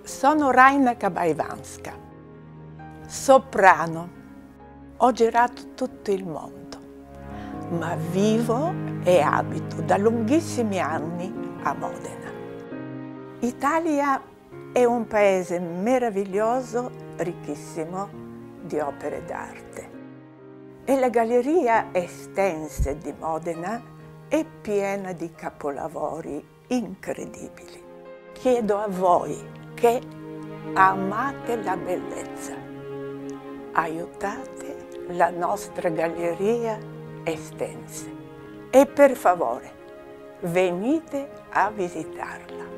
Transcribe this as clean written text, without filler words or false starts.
Sono Raina Kabajwanska, soprano. Ho girato tutto il mondo, ma vivo e abito da lunghissimi anni a Modena. L'Italia è un paese meraviglioso, ricchissimo di opere d'arte. E la galleria estensa di Modena è piena di capolavori incredibili. Chiedo a voi che amate la bellezza, aiutate la nostra galleria estensa e per favore venite a visitarla.